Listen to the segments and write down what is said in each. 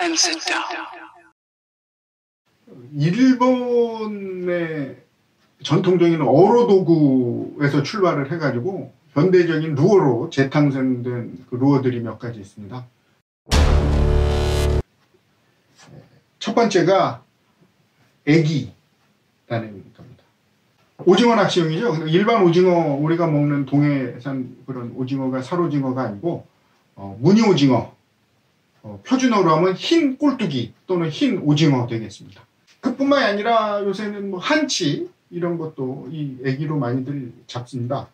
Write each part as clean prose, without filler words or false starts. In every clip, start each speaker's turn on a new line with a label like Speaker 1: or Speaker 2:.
Speaker 1: and sit down.
Speaker 2: 일본의 전통적인 어로 도구에서 출발을 해가지고 현대적인 루어로 재탄생된 그 루어들이 몇 가지 있습니다. 첫 번째가 애기라는 겁니다. 오징어 낚시용이죠. 일반 오징어, 우리가 먹는 동해산 그런 오징어가 살오징어가 아니고 무늬 오징어, 표준어로 하면 흰 꼴뚜기 또는 흰 오징어 되겠습니다. 그뿐만이 아니라 요새는 뭐 한치 이런 것도 이 애기로 많이들 잡습니다.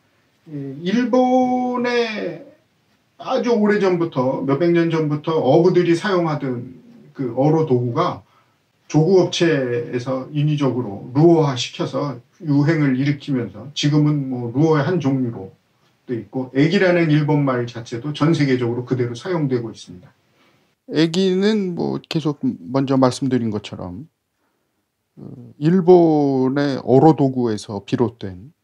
Speaker 2: 일본의 아주 오래전부터 몇백 년 전부터 어부들이 사용하던 그 어로 도구가 조구업체에서 인위적으로 루어화 시켜서 유행을 일으키면서 지금은 뭐 루어의 한 종류로 돼 있고, 애기라는 일본말 자체도 전 세계적으로 그대로 사용되고 있습니다. 애기는 뭐 계속 먼저 말씀드린 것처럼 일본의 어로 도구에서 비롯된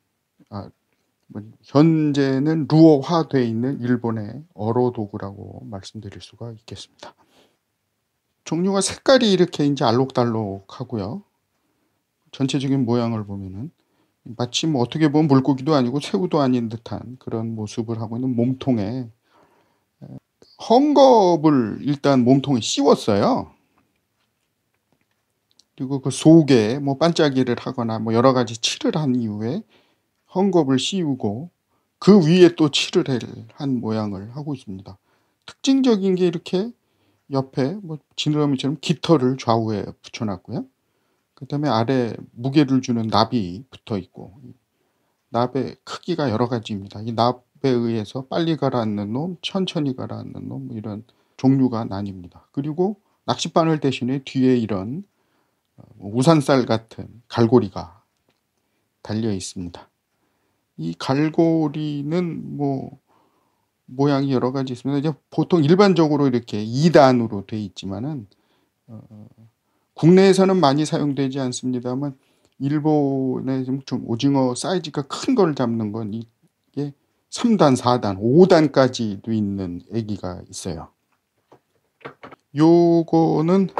Speaker 2: 현재는 루어화되어 있는 일본의 어로 도구라고 말씀드릴 수가 있겠습니다. 종류가 색깔이 이렇게 이제 알록달록하고요. 전체적인 모양을 보면은 마치 뭐 어떻게 보면 물고기도 아니고 새우도 아닌 듯한 그런 모습을 하고 있는 몸통에 헝겊을 일단 몸통에 씌웠어요. 그리고 그 속에 뭐 반짝이를 하거나 뭐 여러 가지 칠을 한 이후에 헝겊을 씌우고 그 위에 또 칠을 한 모양을 하고 있습니다. 특징적인 게 이렇게 옆에 뭐 지느러미처럼 깃털을 좌우에 붙여놨고요. 그 다음에 아래 무게를 주는 납이 붙어 있고, 납의 크기가 여러 가지입니다. 이 납에 의해서 빨리 가라앉는 놈, 천천히 가라앉는 놈, 이런 종류가 나뉩니다. 그리고 낚싯바늘 대신에 뒤에 이런 우산살 같은 갈고리가 달려 있습니다. 이 갈고리는 뭐 모양이 여러 가지 있습니다. 이제 보통 일반적으로 이렇게 2단으로 되어 있지만은 국내에서는 많이 사용되지 않습니다만 일본에 좀 오징어 사이즈가 큰 걸 잡는 건 이게 3단, 4단, 5단까지도 있는 애기가 있어요. 요거는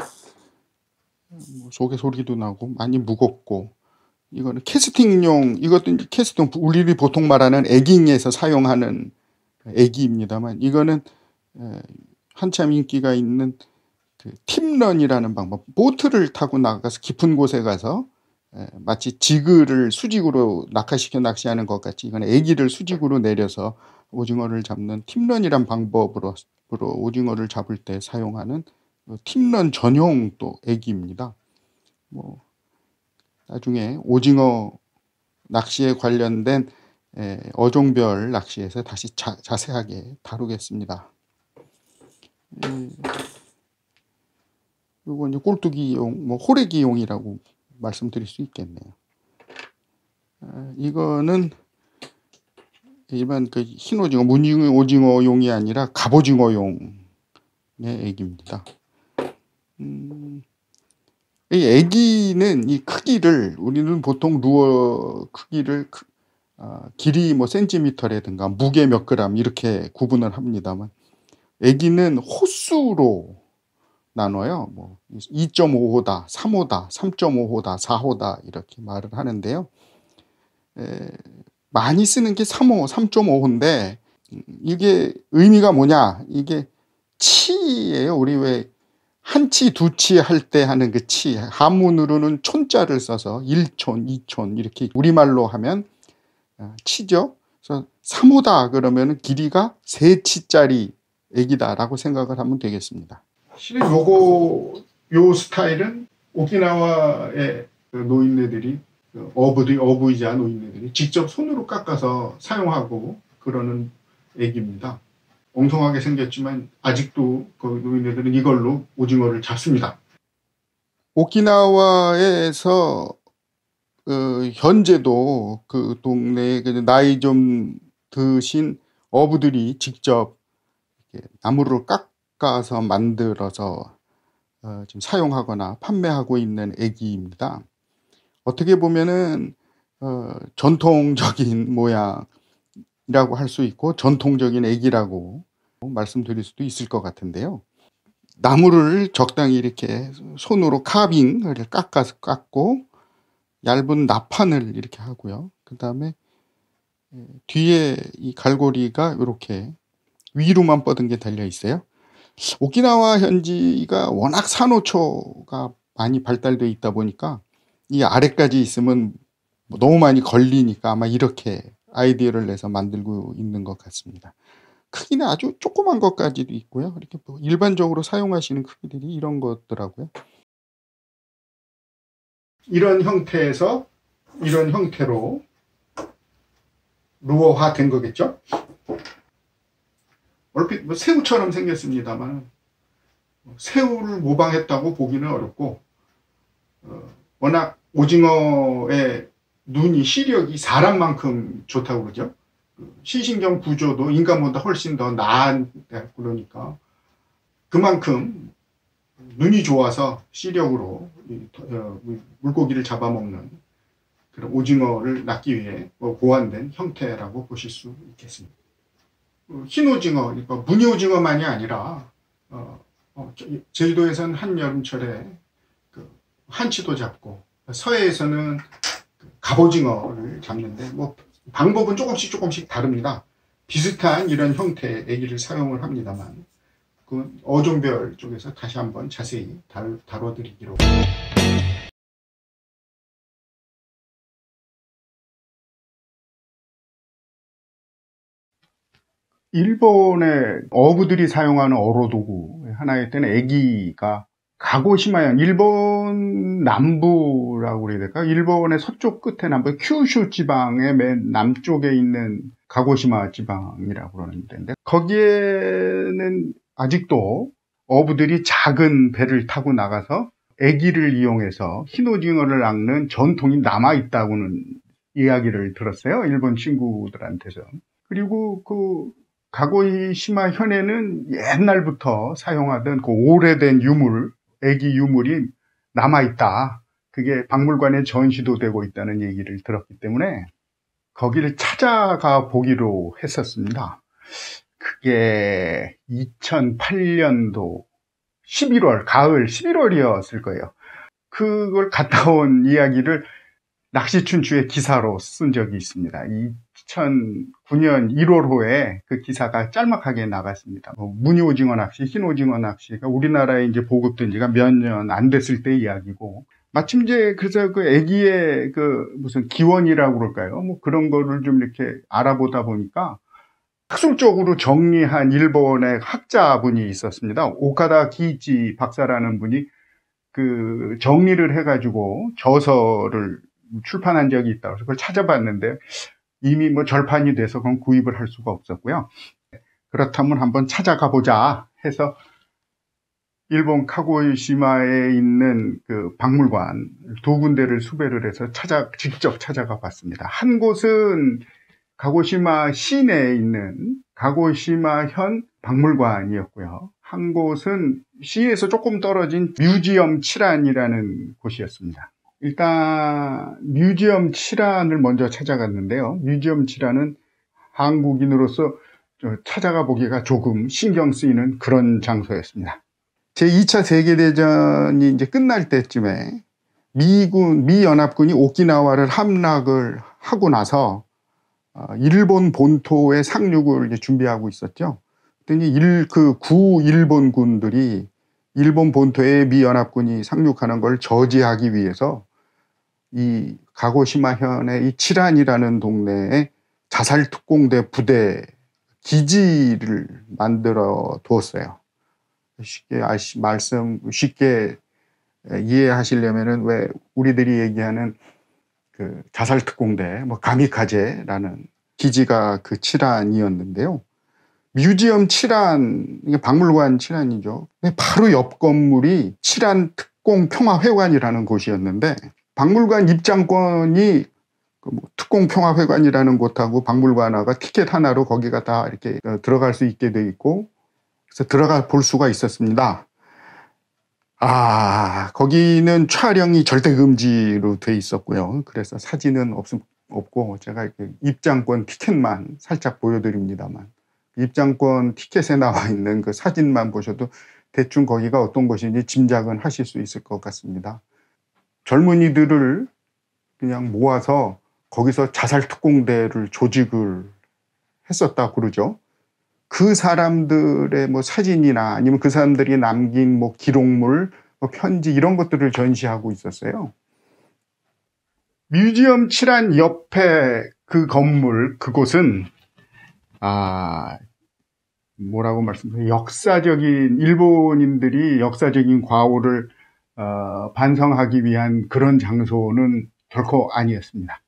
Speaker 2: 속에 소리도 나고 많이 무겁고, 이거는 캐스팅용, 이것도 이제 캐스팅, 우리들이 보통 말하는 에깅에서 사용하는 애기입니다만, 이거는 한참 인기가 있는 그 팁런이라는 방법, 보트를 타고 나가서 깊은 곳에 가서 마치 지그를 수직으로 낙하시켜 낚시하는 것 같이 이건 애기를 수직으로 내려서 오징어를 잡는 팁런이란 방법으로 오징어를 잡을 때 사용하는 팁런 전용 또 애기입니다. 뭐 나중에 오징어 낚시에 관련된 어종별 낚시에서 다시 자세하게 다루겠습니다. 이거 이제 꼴뚜기용, 뭐 호래기용이라고 말씀드릴 수 있겠네요. 이거는 일반 그 흰 오징어, 무늬 오징어용이 아니라 갑오징어용의 애기입니다. 이 애기는 이 크기를, 우리는 보통 루어 크기를 길이 뭐 센티미터라든가 무게 몇 그램 이렇게 구분을 합니다만, 애기는 호수로 나눠요. 뭐 2.5호다, 3호다, 3.5호다, 4호다 이렇게 말을 하는데요. 많이 쓰는 게 3호, 3.5호인데 이게 의미가 뭐냐? 이게 치예요. 우리 왜 한치, 두치 할 때 하는 그 치, 한문으로는 촌자를 써서 1촌, 2촌 이렇게 우리말로 하면 치죠. 그래서 3호다 그러면 길이가 3치짜리 애기다라고 생각을 하면 되겠습니다. 실은 요 스타일은 오키나와의 노인네들이, 어부이자 노인네들이 직접 손으로 깎아서 사용하고 그러는 애기입니다. 엉성하게 생겼지만 아직도 그 노인네들은 이걸로 오징어를 잡습니다. 오키나와에서 현재도 그 동네에 나이 좀 드신 어부들이 직접 나무를 깎아서 만들어서 지금 사용하거나 판매하고 있는 애기입니다. 어떻게 보면은 전통적인 모양이라고 할 수 있고 전통적인 애기라고 말씀드릴 수도 있을 것 같은데요. 나무를 적당히 이렇게 손으로 카빙을 깎고 얇은 나판을 이렇게 하고요. 그다음에 뒤에 이 갈고리가 이렇게 위로만 뻗은 게 달려 있어요. 오키나와 현지가 워낙 산호초가 많이 발달되어 있다 보니까 이 아래까지 있으면 너무 많이 걸리니까 아마 이렇게 아이디어를 내서 만들고 있는 것 같습니다. 크기는 아주 조그만 것까지도 있고요. 이렇게 뭐 일반적으로 사용하시는 크기들이 이런 것더라고요. 이런 형태에서 이런 형태로 루어화된 거겠죠. 얼핏 뭐 새우처럼 생겼습니다만 새우를 모방했다고 보기는 어렵고, 워낙 오징어의 눈이 시력이 사람만큼 좋다고 그러죠. 시신경 구조도 인간보다 훨씬 더 나은, 그러니까 그만큼 눈이 좋아서 시력으로 물고기를 잡아먹는 그런 오징어를 낳기 위해 고안된 형태라고 보실 수 있겠습니다. 흰 오징어, 그러니까 무늬 오징어만이 아니라 제주도에서는 한여름철에 한치도 잡고, 서해에서는 갑오징어를 잡는데 뭐 방법은 조금씩 다릅니다. 비슷한 이런 형태의 애기를 사용을 합니다만 그 어종별 쪽에서 다시 한번 자세히 다뤄드리기로. 일본의 어부들이 사용하는 어로도구 하나의 때는 애기가 가고시마현, 일본 남부라고 그래야 될까? 일본의 서쪽 끝에 남부 큐슈 지방의 맨 남쪽에 있는 가고시마 지방이라고 그러는 데인데, 거기에는 아직도 어부들이 작은 배를 타고 나가서 애기를 이용해서 흰오징어를 낚는 전통이 남아있다고는 이야기를 들었어요. 일본 친구들한테서. 그리고 그 가고시마 현에는 옛날부터 사용하던 그 오래된 유물, 애기 유물이 남아있다. 그게 박물관에 전시도 되고 있다는 얘기를 들었기 때문에 거기를 찾아가 보기로 했었습니다. 그게 2008년도 11월, 가을 11월이었을 거예요. 그걸 갔다 온 이야기를 낚시춘추의 기사로 쓴 적이 있습니다. 2009년 1월호에 그 기사가 짤막하게 나갔습니다. 무늬 오징어 낚시, 흰 오징어 낚시가 우리나라에 이제 보급된 지가 몇 년 안 됐을 때 이야기고, 마침 이제 그래서 그 애기의 그 무슨 기원이라고 그럴까요? 뭐 그런 거를 좀 이렇게 알아보다 보니까 학술적으로 정리한 일본의 학자분이 있었습니다. 오카다 기이치 박사라는 분이 그 정리를 해가지고 저서를 출판한 적이 있다고 해서 그걸 찾아봤는데 이미 뭐 절판이 돼서 그건 구입을 할 수가 없었고요. 그렇다면 한번 찾아가 보자 해서 일본 카고시마에 있는 그 박물관 두 군데를 수배를 해서 직접 찾아가 봤습니다. 한 곳은 가고시마 시내에 있는 가고시마현 박물관이었고요. 한 곳은 시에서 조금 떨어진 뮤지엄 칠안이라는 곳이었습니다. 일단 뮤지엄 칠안을 먼저 찾아갔는데요. 뮤지엄 칠안은 한국인으로서 찾아가 보기가 조금 신경 쓰이는 그런 장소였습니다. 제2차 세계대전이 이제 끝날 때쯤에 미 연합군이 오키나와를 함락을 하고 나서 일본 본토의 상륙을 이제 준비하고 있었죠. 그랬더니 구 일본군들이 일본 본토에 미 연합군이 상륙하는 걸 저지하기 위해서 이 가고시마현의 이 칠안이라는 동네에 자살특공대 부대 기지를 만들어 두었어요. 쉽게 이해하시려면은 왜 우리들이 얘기하는 그 자살특공대, 뭐 가미카제라는 기지가 그 칠안이었는데요. 뮤지엄 칠안, 이게 박물관 칠안이죠. 바로 옆 건물이 칠안 특공평화회관이라는 곳이었는데, 박물관 입장권이 특공평화회관이라는 곳하고 박물관하고 티켓 하나로 거기가 다 이렇게 들어갈 수 있게 돼 있고, 그래서 들어가 볼 수가 있었습니다. 거기는 촬영이 절대 금지로 돼 있었고요. 그래서 사진은 없고 제가 이렇게 입장권 티켓만 살짝 보여드립니다만, 입장권 티켓에 나와 있는 그 사진만 보셔도 대충 거기가 어떤 곳인지 짐작은 하실 수 있을 것 같습니다. 젊은이들을 그냥 모아서 거기서 자살특공대를 조직을 했었다 그러죠. 그 사람들의 뭐 사진이나 아니면 그 사람들이 남긴 뭐 기록물, 뭐 편지 이런 것들을 전시하고 있었어요. 뮤지엄 7안 옆에 그 건물, 그곳은 뭐라고 말씀드려요? 역사적인, 일본인들이 역사적인 과오를 반성하기 위한 그런 장소는 결코 아니었습니다.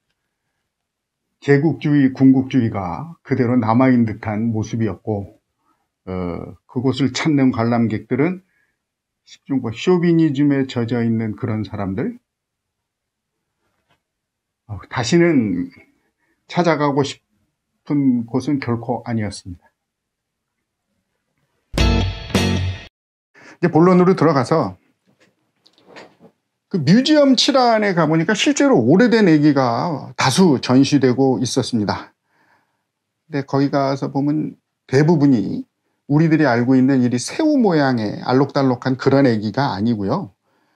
Speaker 2: 제국주의, 군국주의가 그대로 남아있는 듯한 모습이었고, 그곳을 찾는 관람객들은 쇼비니즘에 젖어 있는 그런 사람들, 다시는 찾아가고 싶은 곳은 결코 아니었습니다. 이제 본론으로 들어가서 그 뮤지엄 7안에 가보니까 실제로 오래된 애기가 다수 전시되고 있었습니다. 근데 거기 가서 보면 대부분이 우리들이 알고 있는 이 새우 모양의 알록달록한 그런 애기가 아니고요.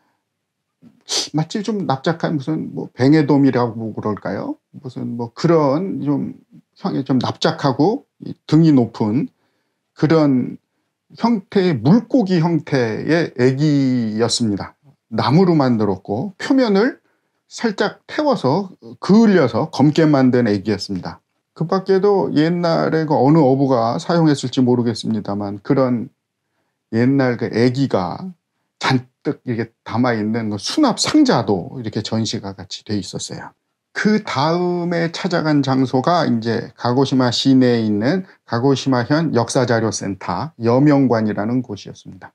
Speaker 2: 마치 좀 납작한 무슨 뭐 뱅에돔이라고 그럴까요? 무슨 뭐 그런 좀 형이 좀 납작하고 등이 높은 그런 형태의 물고기 형태의 애기였습니다. 나무로 만들었고 표면을 살짝 태워서 그을려서 검게 만든 애기였습니다. 그 밖에도 옛날에 그 어느 어부가 사용했을지 모르겠습니다만 그런 옛날 그 애기가 잔뜩 이렇게 담아있는 수납 상자도 이렇게 전시가 같이 돼 있었어요. 그 다음에 찾아간 장소가 이제 가고시마 시내에 있는 가고시마현 역사자료센터 여명관이라는 곳이었습니다.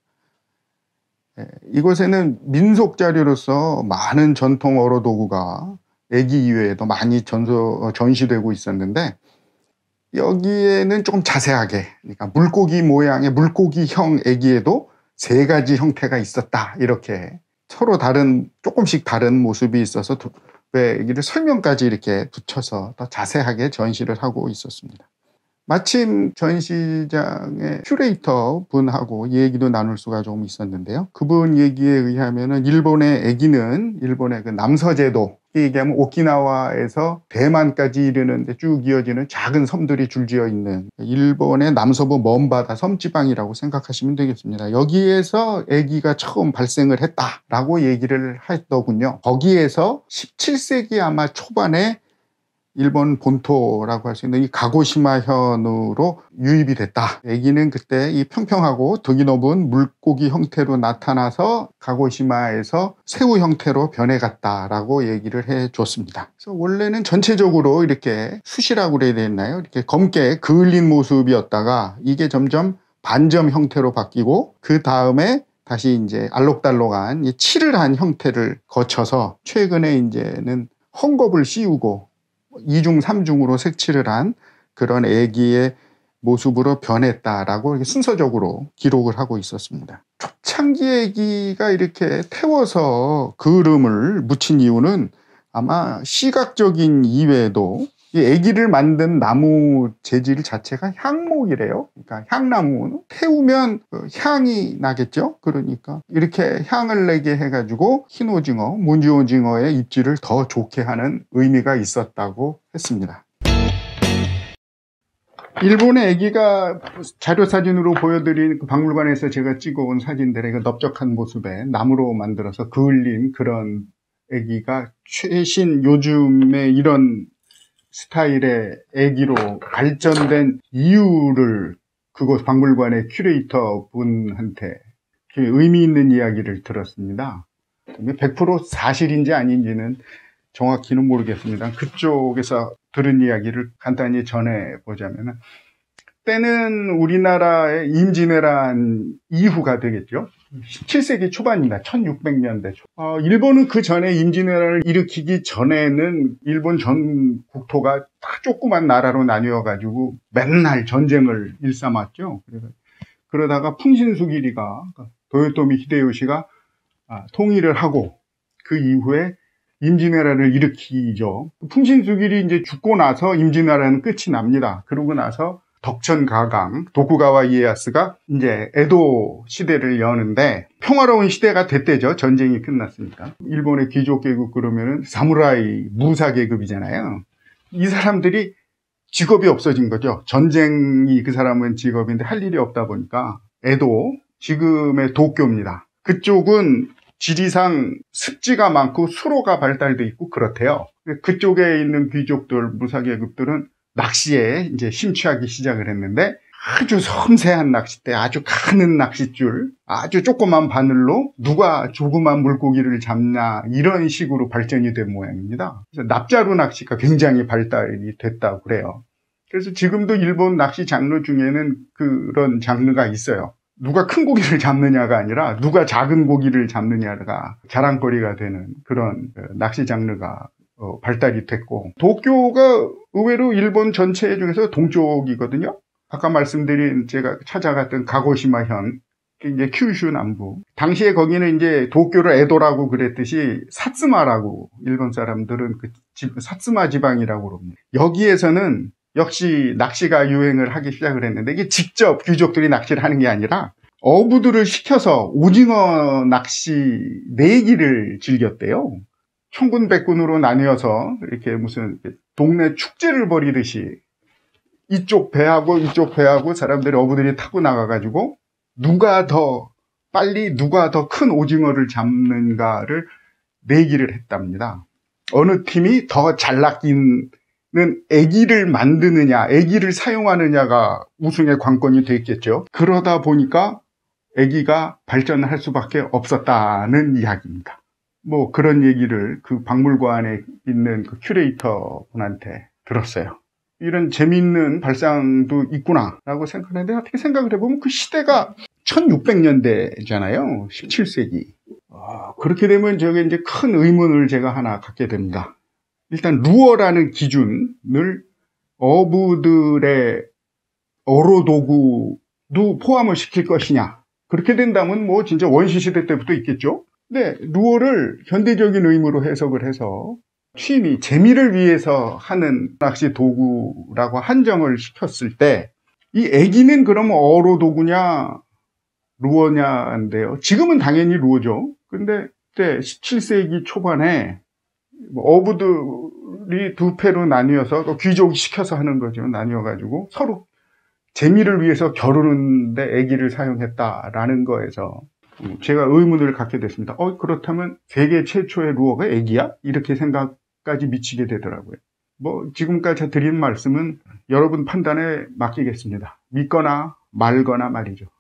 Speaker 2: 이곳에는 민속 자료로서 많은 전통 어로 도구가 애기 이외에도 많이 전시되고 있었는데 여기에는 조금 자세하게, 그러니까 물고기 모양의 물고기형 애기에도 3가지 형태가 있었다, 이렇게 서로 다른, 조금씩 다른 모습이 있어서 왜 애기를 설명까지 이렇게 붙여서 더 자세하게 전시를 하고 있었습니다. 마침 전시장의 큐레이터 분하고 얘기도 나눌 수가 좀 있었는데요. 그분 얘기에 의하면은 일본의 애기는 일본의 그 남서제도, 얘기하면 오키나와에서 대만까지 이르는데 쭉 이어지는 작은 섬들이 줄지어 있는 일본의 남서부 먼바다 섬지방이라고 생각하시면 되겠습니다. 여기에서 애기가 처음 발생을 했다라고 얘기를 했더군요. 거기에서 17세기 아마 초반에 일본 본토라고 할 수 있는 이 가고시마현으로 유입이 됐다. 애기는 그때 이 평평하고 등이 높은 물고기 형태로 나타나서 가고시마에서 새우 형태로 변해갔다라고 얘기를 해줬습니다. 그래서 원래는 전체적으로 이렇게 숯이라고 그래야 되나요? 이렇게 검게 그을린 모습이었다가 이게 점점 반점 형태로 바뀌고 그 다음에 다시 이제 알록달록한 이 칠을 한 형태를 거쳐서 최근에 이제는 헝겊을 씌우고 2중, 3중으로 색칠을 한 그런 애기의 모습으로 변했다라고 이렇게 순서적으로 기록을 하고 있었습니다. 초창기 애기가 이렇게 태워서 그름을 묻힌 이유는 아마 시각적인 이외에도 이 애기를 만든 나무 재질 자체가 향목이래요. 그러니까 향나무 태우면 향이 나겠죠. 그러니까 이렇게 향을 내게 해가지고 흰오징어, 문지오징어의 입질을 더 좋게 하는 의미가 있었다고 했습니다. 일본의 애기가 자료 사진으로 보여드린 그 박물관에서 제가 찍어온 사진들의 그 넓적한 모습에 나무로 만들어서 그을린 그런 애기가 최신 요즘에 이런 스타일의 애기로 발전된 이유를 그곳 박물관의 큐레이터 분한테 의미 있는 이야기를 들었습니다. 100% 사실인지 아닌지는 정확히는 모르겠습니다. 그쪽에서 들은 이야기를 간단히 전해보자면, 때는 우리나라의 임진왜란 이후가 되겠죠. 17세기 초반입니다. 1600년대 초. 일본은 그 전에 임진왜란을 일으키기 전에는 일본 전 국토가 다 조그만 나라로 나뉘어가지고 맨날 전쟁을 일삼았죠. 그러다가 풍신수기리가, 도요토미 히데요시가 통일을 하고 그 이후에 임진왜란을 일으키죠. 풍신수길이 이제 죽고 나서 임진왜란은 끝이 납니다. 그러고 나서 덕천 가강, 도쿠가와 이에야스가 이제 에도 시대를 여는데 평화로운 시대가 됐대죠. 전쟁이 끝났으니까. 일본의 귀족 계급 그러면은 사무라이 무사 계급이잖아요. 이 사람들이 직업이 없어진 거죠. 전쟁이 그 사람은 직업인데 할 일이 없다 보니까 에도, 지금의 도쿄입니다. 그쪽은 지리상 습지가 많고 수로가 발달돼 있고 그렇대요. 그쪽에 있는 귀족들, 무사계급들은 낚시에 이제 심취하기 시작을 했는데 아주 섬세한 낚싯대, 아주 가는 낚싯줄, 아주 조그만 바늘로 누가 조그만 물고기를 잡나 이런 식으로 발전이 된 모양입니다. 그래서 납자루 낚시가 굉장히 발달이 됐다고 그래요. 그래서 지금도 일본 낚시 장르 중에는 그런 장르가 있어요. 누가 큰 고기를 잡느냐가 아니라 누가 작은 고기를 잡느냐가 자랑거리가 되는 그런 낚시 장르가 발달이 됐고, 도쿄가 의외로 일본 전체 중에서 동쪽이거든요. 아까 말씀드린 제가 찾아갔던 가고시마현, 이제 큐슈 남부. 당시에 거기는 이제 도쿄를 에도라고 그랬듯이 사츠마라고 일본 사람들은 사츠마 지방이라고 그럽니다. 여기에서는 역시 낚시가 유행을 하기 시작을 했는데 이게 직접 귀족들이 낚시를 하는 게 아니라 어부들을 시켜서 오징어 낚시 내기를 즐겼대요. 천군백군으로 나뉘어서 이렇게 무슨 동네 축제를 벌이듯이 이쪽 배하고 사람들이 어부들이 타고 나가가지고 누가 더 빨리 누가 더 큰 오징어를 잡는가를 내기를 했답니다. 어느 팀이 더 잘 낚이는 애기를 만드느냐, 애기를 사용하느냐가 우승의 관건이 됐겠죠. 그러다 보니까 애기가 발전할 수밖에 없었다는 이야기입니다. 뭐 그런 얘기를 그 박물관에 있는 그 큐레이터 분한테 들었어요. 이런 재미있는 발상도 있구나라고 생각하는데 어떻게 생각을 해보면 그 시대가 1600년대잖아요. 17세기. 그렇게 되면 저게 이제 큰 의문을 제가 하나 갖게 됩니다. 일단 루어라는 기준을 어부들의 어로도구도 포함을 시킬 것이냐. 그렇게 된다면 뭐 진짜 원시시대 때부터 있겠죠. 근데 루어를 현대적인 의미로 해석을 해서 취미, 재미를 위해서 하는 낚시 도구라고 한정을 시켰을 때 이 애기는 그러면 어로도구냐 루어냐인데요. 지금은 당연히 루어죠. 근데 그때 17세기 초반에 어부들이 두 패로 나뉘어서 또 귀족 시켜서 하는 거죠. 나뉘어가지고 서로 재미를 위해서 겨루는데 애기를 사용했다라는 거에서 제가 의문을 갖게 됐습니다. 그렇다면 세계 최초의 루어가 애기야? 이렇게 생각까지 미치게 되더라고요. 뭐 지금까지 드린 말씀은 여러분 판단에 맡기겠습니다. 믿거나 말거나 말이죠.